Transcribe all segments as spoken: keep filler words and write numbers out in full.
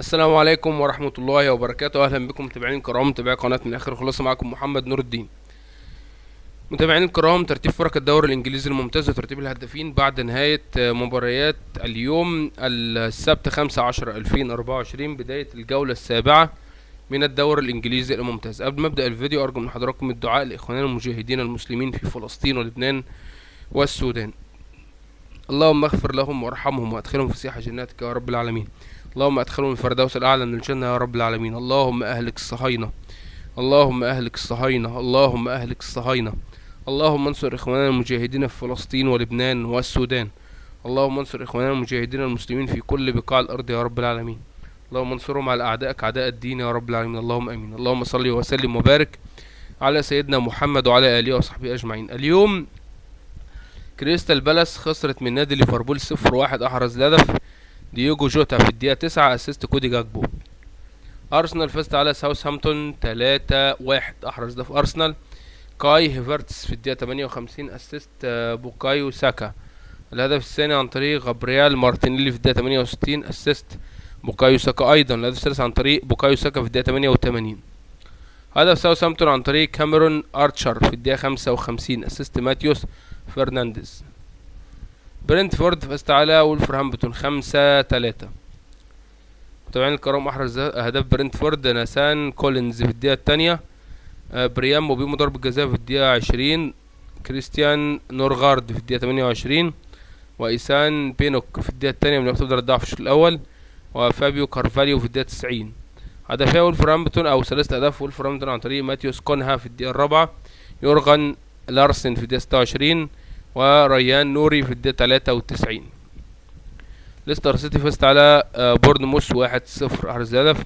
السلام عليكم ورحمة الله وبركاته. أهلا بكم متابعين الكرام، متابعي قناة من آخر خلاصة. معكم محمد نور الدين. متابعين الكرام، ترتيب فرق الدوري الإنجليزي الممتاز وترتيب الهدافين بعد نهاية مباريات اليوم السبت خمسة عشر ألفين وأربعة وعشرين، بداية الجولة السابعة من الدوري الإنجليزي الممتاز. قبل ما أبدأ الفيديو أرجو من حضراتكم الدعاء لإخواننا المجاهدين المسلمين في فلسطين ولبنان والسودان. اللهم اغفر لهم وارحمهم وادخلهم في سيح جناتك يا رب العالمين. اللهم ادخلهم الفردوس الاعلى من الجنه يا رب العالمين. اللهم اهلك الصهاينه، اللهم اهلك الصهاينه، اللهم اهلك الصهاينه. اللهم انصر اخواننا المجاهدين في فلسطين ولبنان والسودان. اللهم انصر اخواننا المجاهدين المسلمين في كل بقاع الارض يا رب العالمين. اللهم انصرهم على اعدائك اعداء الدين يا رب العالمين. اللهم امين. اللهم صل وسلم وبارك على سيدنا محمد وعلى اله وصحبه اجمعين. اليوم كريستال بالاس خسرت من نادي ليفربول صفر واحد. احرز الهدف دييجو جوتا في الدقيقة تسعة، اسيست كودي جاكبو. ارسنال فازت على ساوثهامبتون تلاتة واحد. احرز ده في ارسنال كاي هيفرتس في الدقيقة تمانية وخمسين، اسيست بوكايو ساكا. الهدف الثاني عن طريق غابريال مارتينيلي في الدقيقة تمانية وستين، اسيست بوكايو ساكا ايضا. الهدف الثالث عن طريق بوكايو ساكا في الدقيقة تمانية وتمانين. هدف ساوثهامبتون عن طريق كاميرون ارتشر في الدقيقة خمسة وخمسين، اسيست ماتيوس فرنانديز. برنتفورد فازت على وولفرهامبتون خمسة تلاتة. متابعين الكرام، احرز اهداف برنتفورد ناسان كولينز في الدقيقة الثانية، بريام موبيمو ضربة جزاء في الدقيقة عشرين، كريستيان نورغارد في الدقيقة تمانية وعشرين، وايسان بينوك في الدقيقة الثانية من وقت بدل الضعف في الشوط الأول، وفابيو كارفاليو في الدقيقة تسعين. هدفها وولفرهامبتون أو ثلاثة أهداف وولفرهامبتون عن طريق ماتيوس كونها في الدقيقة الرابعة، يورغان لارسن في الدقيقة ستة وعشرين، وريان نوري في الدقيقة تلاتة وتسعين. ليستر سيتي فازت على بورنموث واحد صفر. احرز الهدف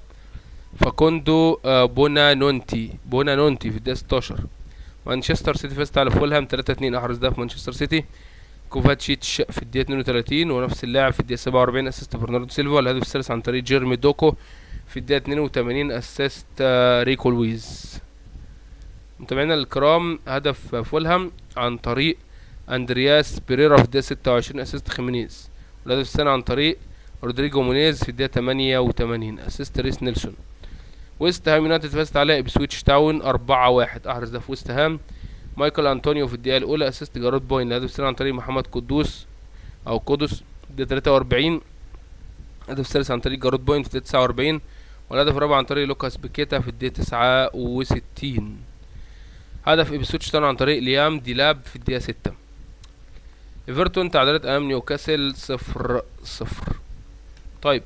فاكوندو بونانونتي بونانونتي في الدقيقة ستاشر. مانشستر سيتي فازت على فولهام تلاتة اتنين. احرز هدف مانشستر سيتي كوفاتشيتش في الدقيقة اتنين وتلاتين، ونفس اللاعب في الدقيقة سبعة وأربعين، اسيست برناردو سيلفا. الهدف الثالث عن طريق جيرمي دوكو في الدقيقة اتنين وتمانين، اسيست ريكو لويز. متابعينا الكرام، هدف فولهام عن طريق اندرياس بيريرا في الدقيقة ستة وعشرين، اسيست خيمينيز. والهدف الثاني عن طريق رودريجو مونيز في الدقيقة تمانية وتمانين، اسيست ريس نيلسون. ويست هام يونايتد فازت على ابسويتش تاون أربعة واحد. احرز ده في ويست هام مايكل انطونيو في الدقيقة الأولى، اسيست جارود بوين. الهدف الثاني عن طريق محمد قدوس أو قدس في الدقيقة تلاتة وأربعين. الهدف الثالث عن طريق جارود بوين في الدقيقة تسعة وأربعين، والهدف الرابع عن طريق لوكاس بيكيتا في الدقيقة تسعة وستين. هدف ابسويتش تاون عن طريق ليام ديلاب في الدقيقة ستة. ايفرتون تعادلت امام نيوكاسل صفر صفر. طيب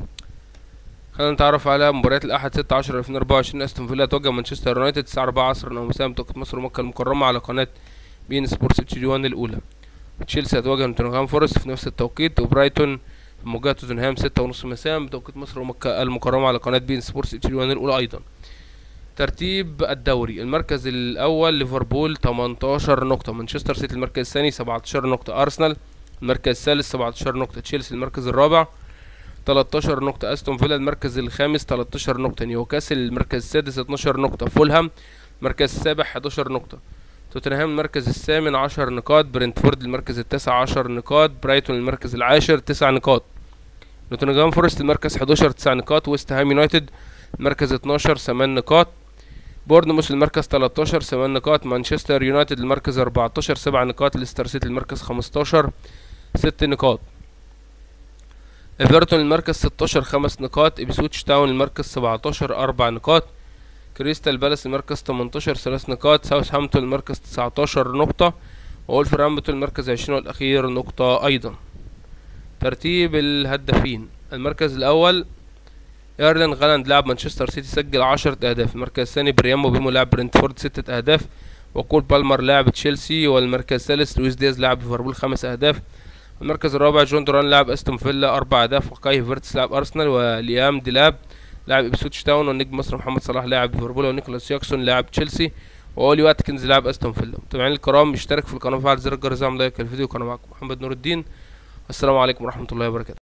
خلينا نتعرف على مباريات الاحد ستة عشر ألفين وأربعة وعشرين. استون فيلا تواجه مانشستر يونايتد الساعة أربعة عصرا او مساء بتوقيت مصر ومكة المكرمة على قناة بين سبورتس اتش دي واحد الاولى. تشيلسي هتواجه نوتنغهام فورست في نفس التوقيت، وبرايتون في مواجهة توتنهام ستة ونص مساء بتوقيت مصر ومكة المكرمة على قناة بين سبورتس اتش دي واحد الاولى ايضا. ترتيب الدوري: المركز الاول ليفربول تمنتاشر نقطة، مانشستر سيتي المركز الثاني سبعتاشر نقطة، ارسنال المركز الثالث سبعتاشر نقطة، تشيلسي المركز الرابع تلتاشر نقطة، استون فيلا المركز الخامس تلتاشر نقطة، نيوكاسل المركز السادس اتناشر نقطة، فولهام المركز السابع حداشر نقطة، توتنهام المركز الثامن عشر نقاط، برنتفورد المركز التاسع عشر نقاط، برايتون المركز العاشر تسع نقاط، نوتنغهام فورست المركز حداشر تسع نقاط، ويست هام يونايتد المركز اتناشر ثمان نقاط، بورنموث المركز تلتاشر ثمان نقاط، مانشستر يونايتد المركز أربعتاشر سبع نقاط، ليستر سيتي المركز خمستاشر ست نقاط، ايفرتون المركز ستاشر خمس نقاط، ابسويتش تاون المركز سبعتاشر أربع نقاط، كريستال بالاس المركز تمنتاشر ثلاث نقاط، ساوثهامبتون المركز تسعتاشر نقطة، وولفرهامبتون المركز عشرين والأخير نقطة أيضا. ترتيب الهدافين: المركز الأول ايرلين غالاند لاعب مانشستر سيتي سجل عشرة اهداف، المركز الثاني بريام موبيمو لاعب برنتفورد ستة اهداف، وكول بالمر لاعب تشيلسي، والمركز الثالث لويس دياز لاعب ليفربول خمس اهداف، المركز الرابع جون دوران لاعب استون فيلا اربع اهداف، وكاي هيفرتس لاعب ارسنال، وليام ديلاب لاعب ابسويتش تاون، والنجم مصر محمد صلاح لاعب ليفربول، ونيكولاس جاكسون لاعب تشيلسي، واولي واتكنز لاعب استون فيلا. متابعينا الكرام، اشترك في القناه وفعل زر الجرس، اعمل لايك للفيديو. كان معكم محمد نور الدين، السلام عليكم ورحمه الله وبركاته.